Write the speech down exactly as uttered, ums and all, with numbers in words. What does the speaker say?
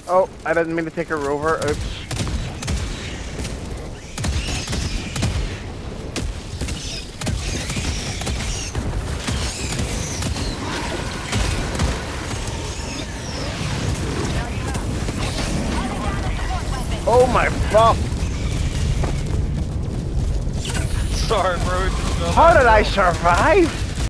Oh, I didn't mean to take a rover. Oops. Oh my fuck! Sorry, bro. How did I survive?